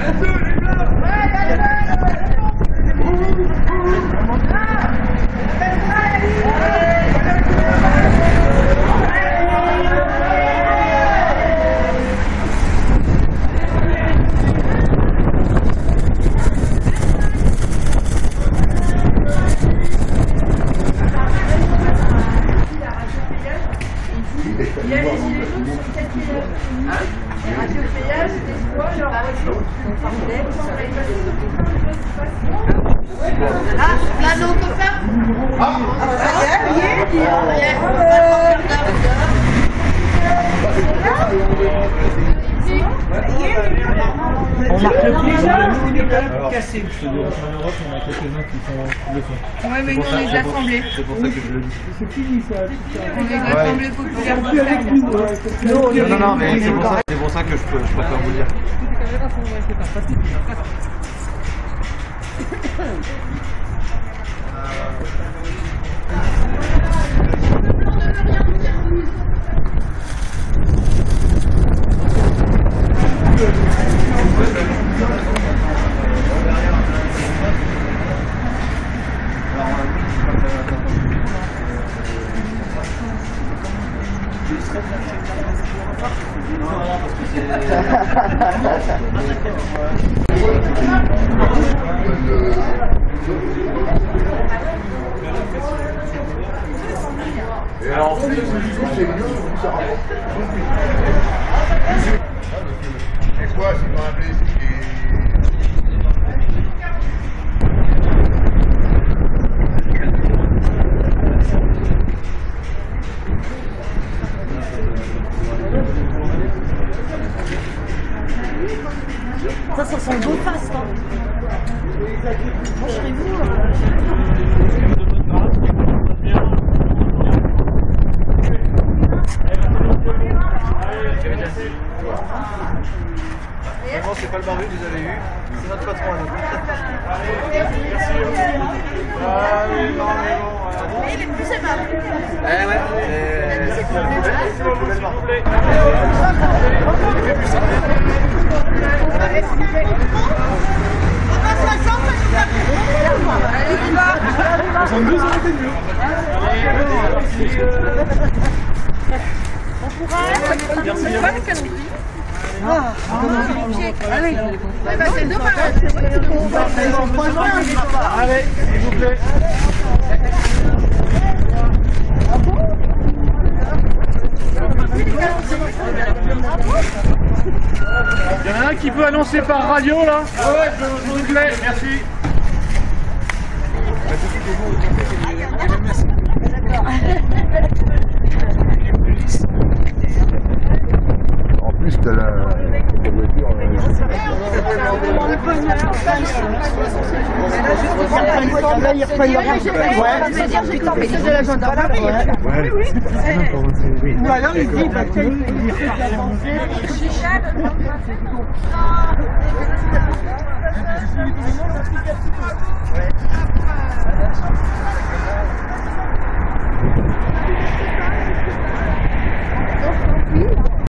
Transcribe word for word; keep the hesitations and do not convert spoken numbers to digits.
Il y a les gilets jaunes sur le quatre péage. Radio péage, des fois, genre, ah, là, non, copain. Ah, on marque le pied, on est quand même cassé. En Europe, on a quelques-uns qui sont le font. Ouais, mais nous, on est assemblés. C'est pour ça que je le dis. C'est fini ça. On est assemblés populaires. Non, non, non, mais c'est pour ça, c'est pour ça que je, peux, je préfère vous dire. Et alors, c'est quoi, c'est pas un plaisir. Ça, ça sent beau face, hein. Franchement, Vraiment, c'est pas le barbu que vous avez eu, c'est notre patron à nous. Ah oui, non, mais bon. il est plus aimable. Eh ouais, c'est une nouvelle marque. soixante-douze, on était mieux. On pourra. Merci. Ah, allez. C'est dommage. Allez, s'il vous plaît. Il y en a un qui peut annoncer par radio là? Ouais, s'il vous plaît, merci. En plus, t'as la, la voiture. Ou alors il dit, bah, il